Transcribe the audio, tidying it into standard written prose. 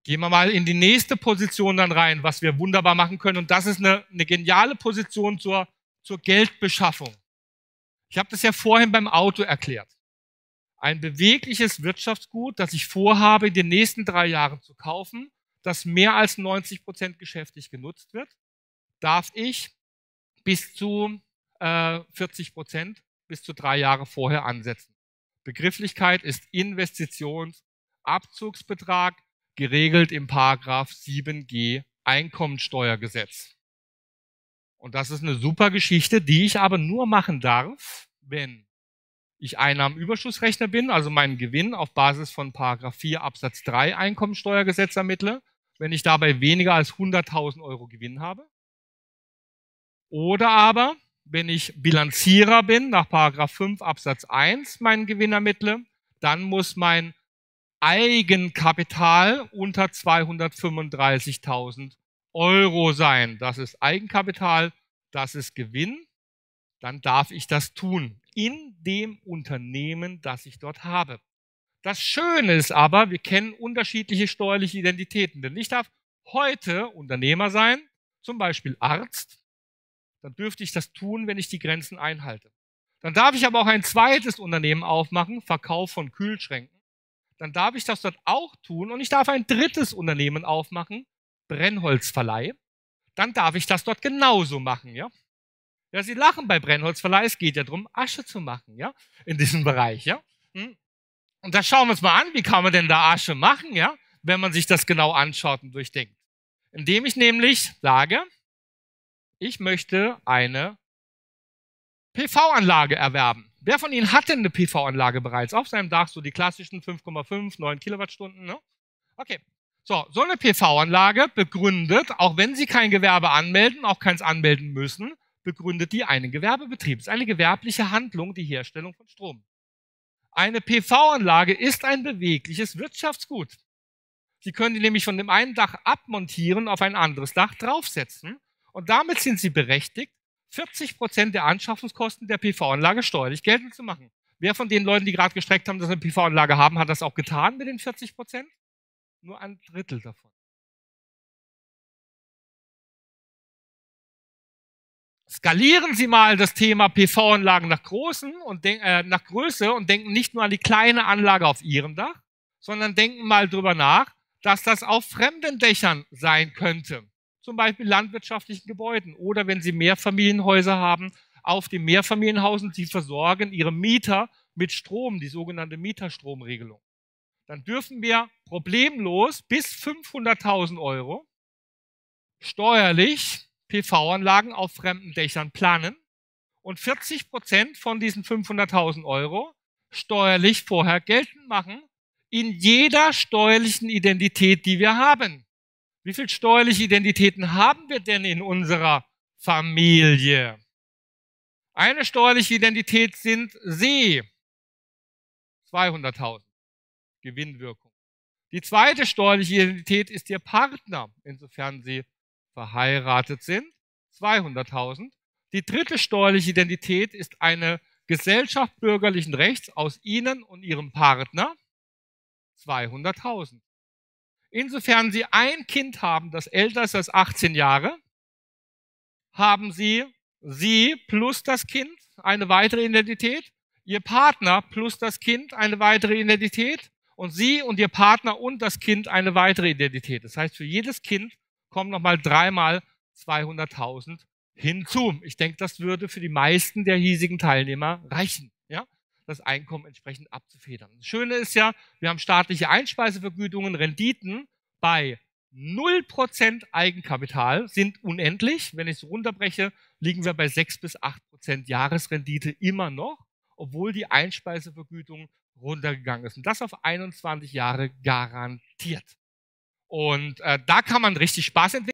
Gehen wir mal in die nächste Position dann rein, was wir wunderbar machen können. Und das ist eine geniale Position zur Geldbeschaffung. Ich habe das ja vorhin beim Auto erklärt. Ein bewegliches Wirtschaftsgut, das ich vorhabe, in den nächsten 3 Jahren zu kaufen, das mehr als 90% geschäftlich genutzt wird, darf ich bis zu 40% bis zu 3 Jahre vorher ansetzen. Begrifflichkeit ist Investitionsabzugsbetrag, geregelt im Paragraph 7g Einkommensteuergesetz. Und das ist eine super Geschichte, die ich aber nur machen darf, wenn ich Einnahmenüberschussrechner bin, also meinen Gewinn auf Basis von Paragraph 4 Absatz 3 Einkommensteuergesetz ermittle, wenn ich dabei weniger als 100.000 Euro Gewinn habe. Oder aber, wenn ich Bilanzierer bin, nach Paragraph 5 Absatz 1 meinen Gewinn ermittle, dann muss mein Eigenkapital unter 235.000 Euro sein. Das ist Eigenkapital, das ist Gewinn. Dann darf ich das tun in dem Unternehmen, das ich dort habe. Das Schöne ist aber, wir kennen unterschiedliche steuerliche Identitäten. Denn ich darf heute Unternehmer sein, zum Beispiel Arzt. Dann dürfte ich das tun, wenn ich die Grenzen einhalte. Dann darf ich aber auch ein zweites Unternehmen aufmachen, Verkauf von Kühlschränken. Dann darf ich das dort auch tun und ich darf ein drittes Unternehmen aufmachen, Brennholzverleih. Dann darf ich das dort genauso machen, ja. Ja, Sie lachen bei Brennholzverleih, es geht ja darum, Asche zu machen, ja, in diesem Bereich, ja. Und da schauen wir uns mal an, wie kann man denn da Asche machen, ja, wenn man sich das genau anschaut und durchdenkt. Indem ich nämlich sage, ich möchte eine PV-Anlage erwerben. Wer von Ihnen hat denn eine PV-Anlage bereits auf seinem Dach? So die klassischen 5,5, 9 Kilowattstunden, ne? Okay. So eine PV-Anlage begründet, auch wenn Sie kein Gewerbe anmelden, auch keins anmelden müssen, begründet die einen Gewerbebetrieb. Es ist eine gewerbliche Handlung, die Herstellung von Strom. Eine PV-Anlage ist ein bewegliches Wirtschaftsgut. Sie können die nämlich von dem einen Dach abmontieren, auf ein anderes Dach draufsetzen und damit sind Sie berechtigt, 40% der Anschaffungskosten der PV-Anlage steuerlich geltend zu machen. Wer von den Leuten, die gerade gestreckt haben, dass sie eine PV-Anlage haben, hat das auch getan mit den 40%? Nur ein Drittel davon. Skalieren Sie mal das Thema PV-Anlagen nach Größe und denken nicht nur an die kleine Anlage auf Ihrem Dach, sondern denken mal drüber nach, dass das auf fremden Dächern sein könnte. Zum Beispiel landwirtschaftlichen Gebäuden oder wenn Sie Mehrfamilienhäuser haben, auf dem Mehrfamilienhaus und Sie versorgen Ihre Mieter mit Strom, die sogenannte Mieterstromregelung. Dann dürfen wir problemlos bis 500.000 Euro steuerlich PV-Anlagen auf fremden Dächern planen und 40% von diesen 500.000 Euro steuerlich vorher geltend machen in jeder steuerlichen Identität, die wir haben. Wie viele steuerliche Identitäten haben wir denn in unserer Familie? Eine steuerliche Identität sind Sie, 200.000 Gewinnwirkung. Die zweite steuerliche Identität ist Ihr Partner, insofern Sie verheiratet sind, 200.000. Die dritte steuerliche Identität ist eine Gesellschaft bürgerlichen Rechts aus Ihnen und Ihrem Partner, 200.000. Insofern Sie ein Kind haben, das älter ist als 18 Jahre, haben Sie plus das Kind eine weitere Identität, Ihr Partner plus das Kind eine weitere Identität und Sie und Ihr Partner und das Kind eine weitere Identität. Das heißt, für jedes Kind kommen nochmal 3 mal 200.000 hinzu. Ich denke, das würde für die meisten der hiesigen Teilnehmer reichen, ja, das Einkommen entsprechend abzufedern. Das Schöne ist ja, wir haben staatliche Einspeisevergütungen, Renditen bei 0% Eigenkapital sind unendlich. Wenn ich es runterbreche, liegen wir bei 6 bis 8% Jahresrendite immer noch, obwohl die Einspeisevergütung runtergegangen ist. Und das auf 21 Jahre garantiert. Und da kann man richtig Spaß entwickeln.